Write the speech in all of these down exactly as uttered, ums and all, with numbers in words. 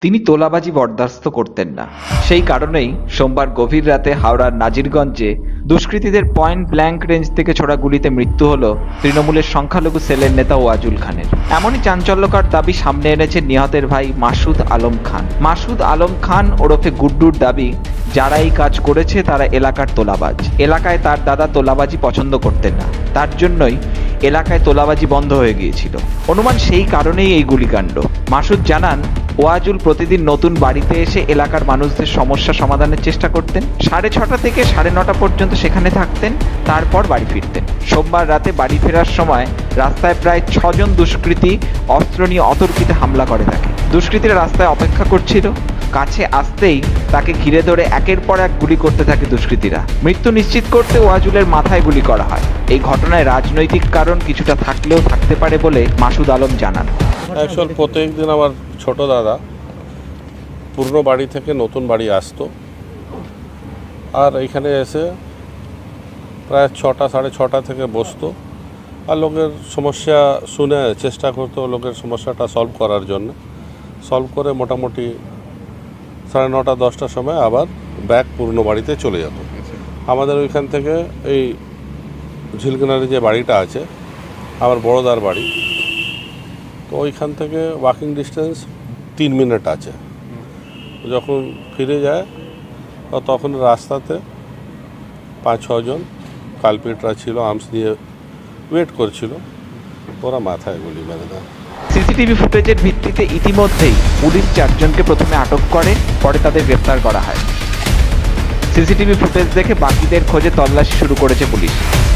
তিনি তোলাবাজি বরদাস্ত করতেন না। সেই কারণেই সোমবার গভীর রাতে হাওড়ার নাজিরগঞ্জে দুষ্কৃতীদের পয়েন্ট ব্ল্যাঙ্ক রেঞ্জ থেকে ছোড়া গুলিতে মৃত্যু হল তৃণমূলের সংখ্যালঘু সেলের নেতা ওয়াজুল খানের। এমনই চাঞ্চল্যকর দাবি সামনে এনেছে নিহতের ভাই মাসুদ আলম খান। মাসুদ আলম খান ওরফে গুড্ডুর দাবি, যারা এই কাজ করেছে তারা এলাকার তোলাবাজ। এলাকায় তার দাদা তোলাবাজি পছন্দ করতেন না, তার জন্যই এলাকায় তোলাবাজি বন্ধ হয়ে গিয়েছিল। অনুমান সেই কারণেই এই গুলিকাণ্ড। মাসুদ জানান, ওয়াজুল প্রতিদিন নতুন বাড়িতে এসে এলাকার মানুষদের সমস্যা সমাধানের চেষ্টা করতেন। সাড়ে ছটা থেকে সাড়ে নটা পর্যন্ত সেখানে থাকতেন, তারপর বাড়ি ফিরতেন। সোমবার রাতে বাড়ি ফেরার সময় রাস্তায় প্রায় ছজন দুষ্কৃতী অস্ত্র নিয়ে অতর্কিতে হামলা করে থাকে। দুষ্কৃতীরা রাস্তায় অপেক্ষা করছিল, কাছে আসতেই তাকে ঘিরে ধরে একের পর এক গুলি করতে থাকে দুষ্কৃতীরা। মৃত্যু নিশ্চিত করতে ওয়াজুলের মাথায় গুলি করা হয়। এই ঘটনায় রাজনৈতিক কারণ কিছুটা থাকলেও থাকতে পারে বলে মাসুদ আলম জানান। অ্যাকচুয়াল প্রত্যেক দিন আমার ছোট দাদা পুরনো বাড়ি থেকে নতুন বাড়ি আসতো, আর এইখানে এসে প্রায় ছটা সাড়ে ছটা থেকে বসতো আর লোকের সমস্যা শুনে চেষ্টা করতো লোকের সমস্যাটা সলভ করার জন্য। সলভ করে মোটামুটি সাড়ে নটা দশটার সময় আবার ব্যাক পুরনো বাড়িতে চলে যেত। আমাদের ওইখান থেকে এই ঝিলকিনারে যে বাড়িটা আছে আমার বড়দার বাড়ি, তো ওইখান থেকে ওয়াকিং ডিস্টেন্স তিন মিনিট আছে। যখন ফিরে যায় তখন রাস্তাতে পাঁচ ছজন কালপিটরা ছিল, আর্মস নিয়ে ওয়েট করছিল, ওরা মাথায় গুলি মেরে দেয়। সিসিটিভি ফুটেজের ভিত্তিতে ইতিমধ্যেই পুলিশ চারজনকে প্রথমে আটক করে, পরে তাদের গ্রেপ্তার করা হয়। সিসিটিভি ফুটেজ দেখে বাকিদের খোঁজে তল্লাশি শুরু করেছে পুলিশ।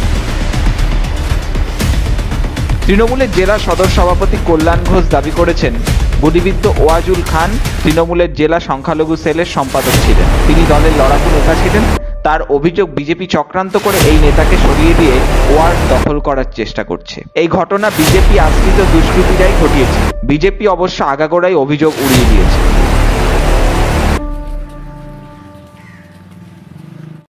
তৃণমূলের জেলা সদর সভাপতি কল্যাণ ঘোষ দাবি করেছেন, গুলিবিদ্ধ ওয়াজুল খান তৃণমূলের জেলা সংখ্যালঘু সেলের সম্পাদক ছিলেন। তিনি দলের লড়াকু নেতা ছিলেন। তার অভিযোগ, বিজেপি চক্রান্ত করে এই নেতাকে সরিয়ে দিয়ে ওয়ার্ড দখল করার চেষ্টা করছে। এই ঘটনা বিজেপি আশ্রিত দুষ্কৃতীরাই ঘটিয়েছে। বিজেপি অবশ্য আগাগোড়াই অভিযোগ উড়িয়ে দিয়েছে।